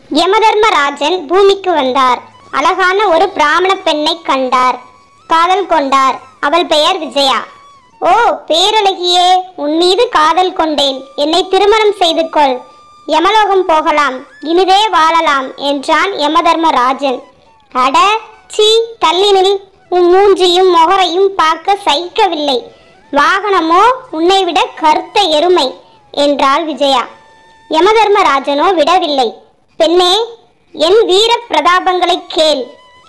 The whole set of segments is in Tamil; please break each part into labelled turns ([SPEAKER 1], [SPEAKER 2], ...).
[SPEAKER 1] யமதர்மராஜன் பூமிக்கு வந்தார். அழகான ஒரு பிராமண பெண்ணை கண்டார். காதல் கொண்டார். அவள் பெயர் விஜயா. ஓ பேரழகியே, உன் மீது காதல் கொண்டேன். என்னை திருமணம் செய்து கொள். யமலோகம் போகலாம், இனிதே வாழலாம் என்றான் யமதர்மராஜன். அட சீ, தள்ளினில், உன் மூஞ்சியும் மொகரையும் பார்க்க சகிக்கவில்லை. வாகனமோ உன்னை விட கருத்த எருமை என்றாள் விஜயா. யமதர்மராஜனோ விடவில்லை. பெண்ணே, என் வீர பிரதாபங்களை கேள்.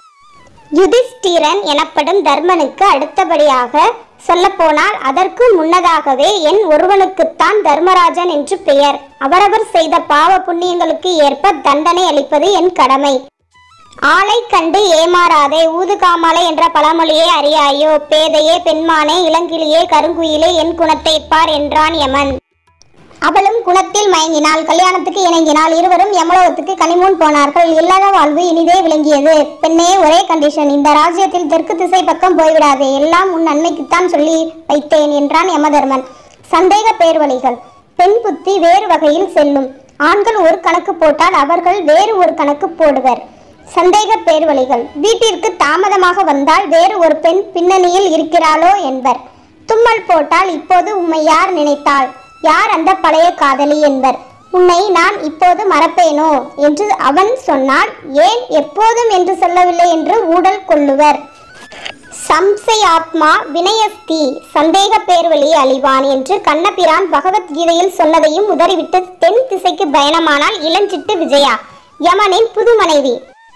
[SPEAKER 1] யுதிஷ்டிரன் எனப்படும் தர்மனுக்கு அடுத்தபடியாக சொல்லப்போனால் அதற்கு முன்னதாகவே என் ஒருவனுக்குத்தான் தர்மராஜன் என்று பெயர். அவரவர் செய்த பாவ புண்ணியங்களுக்கு ஏற்ப தண்டனை அளிப்பது என் கடமை. ஆளை கண்டு ஏமாறாதே, ஊதுகாமாலை என்ற பழமொழியை அறியாயோ? பேதையே, பெண்மானே, இளங்கிளியே, கருங்குயிலே, என் குணத்தை பார் என்றான் யமன். அவளும் குணத்தில் மயங்கினாள். கல்யாணத்துக்கு இணங்கினாள். இருவரும் யமலோகத்துக்கு கனிமூன் போனார்கள். இல்லாத வாழ்வு இனிதே விளங்கியது. பெண்ணே, ஒரே கண்டிஷன், இந்த ராஜ்யத்தில் தெற்கு திசை பக்கம் போய்விடாதே. எல்லாம் உன் நன்மைக்குத்தான் சொல்லி வைத்தேன் என்றான் யமதர்மன். சந்தேக பேர்வழிகள். பெண் புத்தி வேறு வகையில் செல்லும். ஆண்கள் ஒரு கணக்கு போட்டால் அவர்கள் வேறு ஒரு கணக்கு போடுவர். சந்தேக பேர்வழிகள். வீட்டிற்கு தாமதமாக வந்தால் வேறு ஒரு பெண் பின்னணியில் இருக்கிறாளோ என்பர். தும்மல் போட்டால் இப்போது உம்மை யார் நினைத்தாள், யார் அந்த பழைய காதலி என்பர். உன்னை நான் இப்போது மறப்பேனோ என்று அவன் சொன்னால், ஏன் எப்போதும் என்று சொல்லவில்லை என்று ஊடல் கொள்ளுவர். சம்சயாத்மா வினயஸ்தி, சந்தேக பேர்வழி அழிவான் என்று கண்ணபிரான் பகவத்கீதையில் சொன்னதையும் உதறிவிட்டு தென் திசைக்கு பயணமானால் இளஞ்சிட்டு விஜயா, யமனின் புது மனைவி.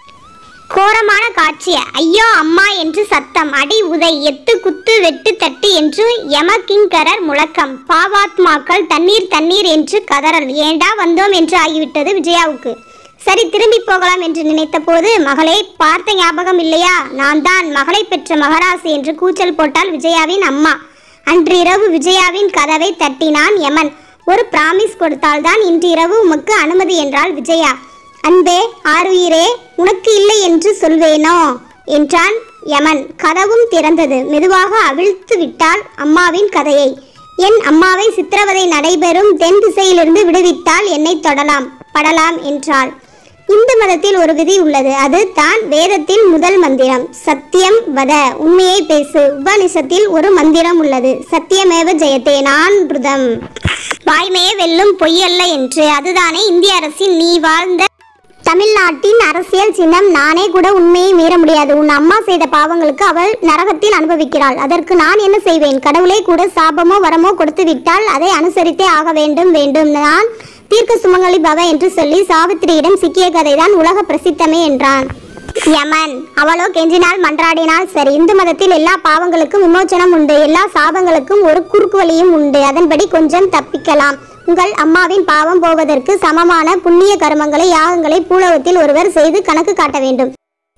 [SPEAKER 1] கோரமான காட்சி. ஐயோ அம்மா என்று சத்தம். அடி உதை, எத்து குத்து, வெட்டு தட்டு என்று யமகிங்கரர் முழக்கம். பாவாத்மாக்கள் தண்ணீர் தண்ணீர் என்று கதறல். ஏண்டா வந்தோம் என்று ஆகிவிட்டது விஜயாவுக்கு. சரி, திரும்பி போகலாம் என்று நினைத்த போது, மகளை பார்த்த ஞாபகம் இல்லையா? நான் தான் மகளை பெற்ற மகராசி என்று கூச்சல் போட்டால் விஜயாவின் அம்மா. அன்று இரவு விஜயாவின் கதவை தட்டினான் யமன். ஒரு பிராமிஸ் கொடுத்தால்தான் இன்று இரவு உமக்கு அனுமதி என்றாள் விஜயா. அன்பே, ஆருயிரே, உனக்கு இல்லை என்று சொல்வேனோ என்றான் யமன். கதவும் திறந்தது. மெதுவாக அவிழ்த்து விட்டாள் அம்மாவின் கதையை. என் அம்மாவை சித்திரவதை நடைபெறும் தென் திசையிலிருந்து விடுவித்தால் என்னை தொடலாம் படலாம் என்றாள். இந்து மதத்தில் ஒரு விதி உள்ளது. அது தான் வேதத்தில் முதல் மந்திரம். சத்தியம் வத, உண்மையை பேசு. உபனிஷத்தில் ஒரு மந்திரம் உள்ளது. சத்தியமேவ ஜெயத்தே, நான் ருதம், வாய்மையே வெல்லும், பொய்யல்ல என்று. அதுதானே இந்திய அரசின் நீ வாழ்ந்த தமிழ்நாட்டின் அரசியல் சின்னம். நானே கூட உண்மையை மீற முடியாது. உன் அம்மா செய்த பாவங்களுக்கு அவள் நரகத்தில் அனுபவிக்கிறாள். அதற்கு நான் என்ன செய்வேன்? கடவுளே கூட சாபமோ வரமோ கொடுத்து விட்டால் அதை அனுசரித்தே ஆக வேண்டும். நான் தீர்க்க சுமங்கலி பவ என்று சொல்லி சாவித்திரியிடம் சிக்கிய கதைதான் உலக பிரசித்தமே என்றான் யமன். அவளோ கெஞ்சினால் மன்றாடினால் சரி. இந்து மதத்தில் எல்லா பாவங்களுக்கும் விமோச்சனம் உண்டு. எல்லா சாபங்களுக்கும் ஒரு குறுக்கு வழியும் உண்டு. அதன்படி கொஞ்சம் தப்பிக்கலாம். உங்கள் அம்மாவின் பாவம் போவதற்கு சமமான புண்ணிய கர்மங்களை, யாகங்களை பூலோகத்தில் ஒருவர் செய்து கணக்கு காட்ட வேண்டும்.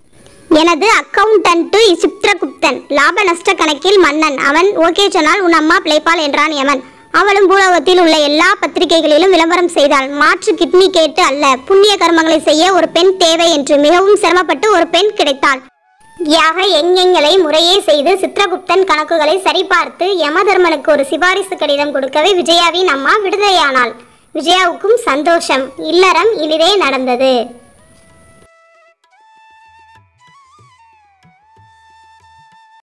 [SPEAKER 1] எனது அக்கவுண்டன்ட் சித்ரகுப்தன், லாப நஷ்ட கணக்கில் மன்னன். அவன் ஓகே சொன்னால் உன் அம்மா பிழைப்பாள் என்றான் யமன். அவளும் பூலோகத்தில் உள்ள எல்லா பத்திரிகைகளிலும் விளம்பரம் செய்தாள். மாற்று கிட்னி கேட்டு அல்ல, புண்ணிய கர்மங்களை செய்ய ஒரு பெண் தேவை என்று. மிகவும் சிரமப்பட்டு ஒரு பெண் கிடைத்தாள். யாக யஞங்களை முறையே செய்து சித்ரகுப்தன் கணக்குகளை சரிபார்த்து யமதர்மனுக்கு ஒரு சிபாரிசு கடிதம் கொடுக்கவே விஜயாவின் அம்மா விடுதலையானாள். விஜயாவுக்கும் சந்தோஷம். இல்லறம் இனிதே நடந்தது.